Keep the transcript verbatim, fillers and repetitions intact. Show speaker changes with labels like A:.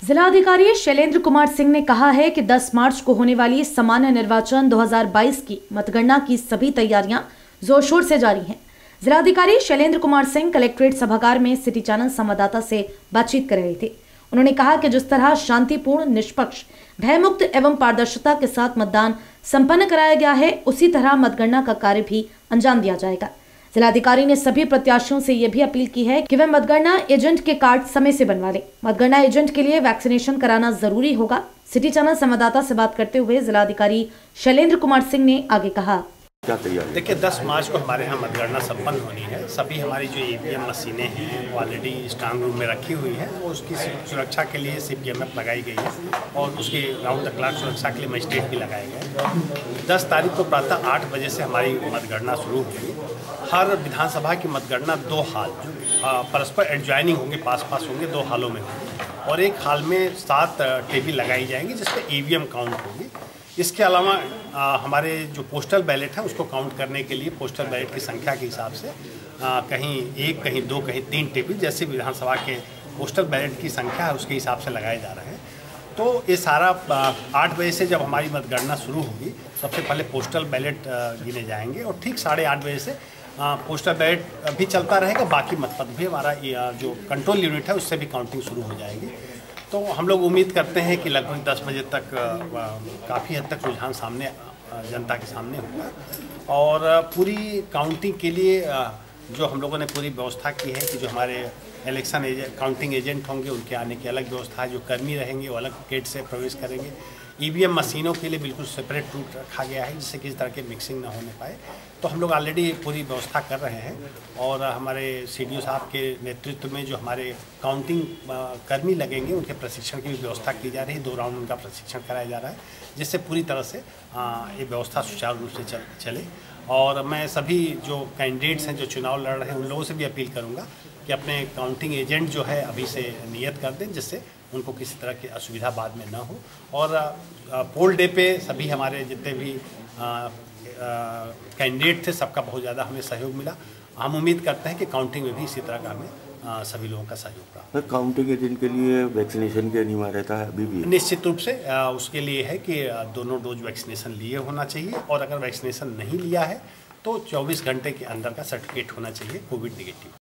A: जिलाधिकारी शैलेंद्र कुमार सिंह ने कहा है कि दस मार्च को होने वाली सामान्य निर्वाचन दो हज़ार बाईस की मतगणना की सभी तैयारियां जोर शोर से जारी हैं। जिलाधिकारी शैलेंद्र कुमार सिंह कलेक्ट्रेट सभागार में सिटी चैनल संवाददाता से बातचीत कर रहे थे। उन्होंने कहा कि जिस तरह शांतिपूर्ण, निष्पक्ष, भयमुक्त एवं पारदर्शिता के साथ मतदान संपन्न कराया गया है, उसी तरह मतगणना का कार्य भी अंजाम दिया जाएगा। जिलाधिकारी ने सभी प्रत्याशियों से यह भी अपील की है कि वे मतगणना एजेंट के कार्ड समय से बनवा लें। मतगणना एजेंट के लिए वैक्सीनेशन कराना जरूरी होगा। सिटी चैनल संवाददाता से बात करते हुए जिलाधिकारी शैलेंद्र कुमार सिंह ने आगे कहा।
B: क्या तैयारी? देखिए, दस मार्च को हमारे यहाँ मतगणना संपन्न होनी है। सभी हमारी जो ईवीएम मशीनें हैं वो ऑलरेडी स्ट्रांग रूम में रखी हुई है और उसकी सुरक्षा के लिए सीपीएमएफ लगाई गई है और उसकी राउंड द क्लॉक सुरक्षा के लिए मजिस्ट्रेट भी लगाए गए। दस तारीख को प्रातः आठ बजे से हमारी मतगणना शुरू होगी। हर विधानसभा की मतगणना दो हाल जो परस्पर एडजॉइनिंग होंगे, पास पास होंगे, दो हालों में होंगे और एक हाल में सात टेबल लगाई जाएंगी जिसमें ईवीएम काउंट होगी। इसके अलावा आ, हमारे जो पोस्टल बैलेट है उसको काउंट करने के लिए पोस्टल बैलेट की संख्या के हिसाब से आ, कहीं एक, कहीं दो, कहीं तीन टेबल जैसे विधानसभा के पोस्टल बैलेट की संख्या है उसके हिसाब से लगाए जा रहे हैं। तो ये सारा आठ बजे से जब हमारी मतगणना शुरू होगी, सबसे पहले पोस्टल बैलेट गिने जाएंगे और ठीक साढ़े आठ बजे से आ, पोस्टल बैलेट भी चलता रहेगा। बाकी मतपत्र भी हमारा जो कंट्रोल यूनिट है उससे भी काउंटिंग शुरू हो जाएगी। तो हम लोग उम्मीद करते हैं कि लगभग दस बजे तक काफ़ी हद तक रुझान सामने जनता के सामने होगा और पूरी काउंटिंग के लिए जो हम लोगों ने पूरी व्यवस्था की है कि जो हमारे इलेक्शन एजेंट काउंटिंग एजेंट होंगे उनके आने की अलग व्यवस्था है, जो कर्मी रहेंगे वो अलग गेट से प्रवेश करेंगे। ईवीएम मशीनों के लिए बिल्कुल सेपरेट रूट रखा गया है जिससे किसी तरह की मिक्सिंग ना होने पाए। तो हम लोग ऑलरेडी पूरी व्यवस्था कर रहे हैं और हमारे सीडीओ साहब के नेतृत्व में जो हमारे काउंटिंग कर्मी लगेंगे उनके प्रशिक्षण की भी व्यवस्था की जा रही है। दो राउंड उनका प्रशिक्षण कराया जा रहा है जिससे पूरी तरह से ये व्यवस्था सुचारू रूप से चल, चले। और मैं सभी जो कैंडिडेट्स हैं जो चुनाव लड़ रहे हैं उन लोगों से भी अपील करूंगा कि अपने काउंटिंग एजेंट जो है अभी से नियत कर दें जिससे उनको किसी तरह की असुविधा बाद में ना हो। और पोल डे पे सभी हमारे जितने भी कैंडिडेट थे सबका बहुत ज़्यादा हमें सहयोग मिला। हम उम्मीद करते हैं कि काउंटिंग में भी इसी तरह का हमें आ, सभी लोगों का सहयोग रहा।
C: काउंटिंग एजेंट के लिए वैक्सीनेशन के अनिवार्यता है अभी भी?
B: निश्चित रूप से आ, उसके लिए है कि दोनों डोज वैक्सीनेशन लिए होना चाहिए और अगर वैक्सीनेशन नहीं लिया है तो चौबीस घंटे के अंदर का सर्टिफिकेट होना चाहिए कोविड निगेटिव।